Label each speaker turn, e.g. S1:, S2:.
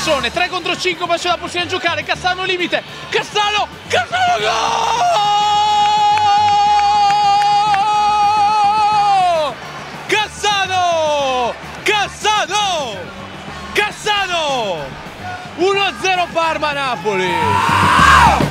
S1: persone, 3 contro 5, ma c'è la possibilità di giocare. Cassano limite, Cassano gol! Cassano! 1-0 Parma-Napoli!